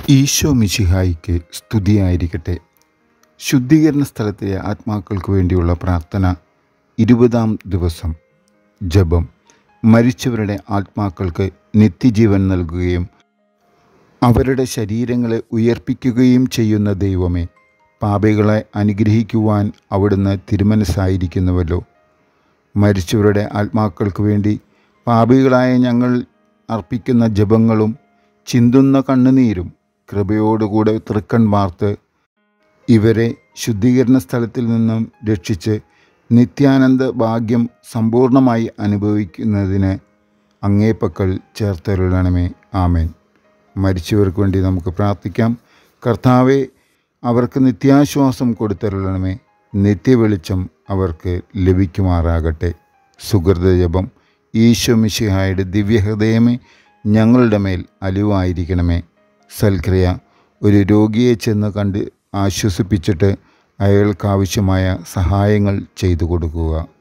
ഈശോ മിശിഹായിക്ക് സ്തുതിയായിരിക്കട്ടെ. ശുദ്ധീകരണ സ്ഥലത്തിലെ ആത്മാക്കൾക്ക് വേണ്ടിയുള്ള പ്രാർത്ഥന 20-ാം ദിവസം. ജപം. മരിച്ചവരുടെ ആത്മാക്കൾക്ക് നിത്യജീവൻ നൽകുകയും അവരുടെ ശരീരങ്ങളെ ഉയർപ്പിക്കുകയും ചെയ്യുന്ന ദൈവമേ, പാപികളെ അനുഗ്രഹിക്കുവാൻ അവിടുന്ന് തിരുമനസ്സായിരിക്കുന്നുവല്ലോ. മരിച്ചവരുടെ ആത്മാക്കൾക്ക് വേണ്ടി പാപികളായ ഞങ്ങൾ അർപ്പിക്കുന്ന ജപങ്ങളും ചിന്തുന്ന കണ്ണുനീരും കൃപയോടുകൂടെ തൃക്കൺ വാർത്ത് ഇവരെ ശുദ്ധീകരണ സ്ഥലത്തിൽ നിന്നും രക്ഷിച്ച് നിത്യാനന്ദ ഭാഗ്യം സമ്പൂർണ്ണമായി അനുഭവിക്കുന്നതിന് അങ്ങേപ്പക്കൽ ചേർത്തരുളണമേ. ആമേൻ. മരിച്ചവർക്ക് വേണ്ടി നമുക്ക് പ്രാർത്ഥിക്കാം. കർത്താവെ, അവർക്ക് നിത്യാശ്വാസം കൊടുത്തരുളണമേ. നിത്യവെളിച്ചം അവർക്ക് ലഭിക്കുമാറാകട്ടെ. സുഹൃതജപം. ഈശോ മിശിഹായുടെ ദിവ്യഹൃദയമേ, ഞങ്ങളുടെ മേൽ അലിവായിരിക്കണമേ. സൽക്രിയ. ഒരു രോഗിയെ ചെന്ന് കണ്ട് ആശ്വസിപ്പിച്ചിട്ട് അയാൾക്കാവശ്യമായ സഹായങ്ങൾ ചെയ്തു കൊടുക്കുക.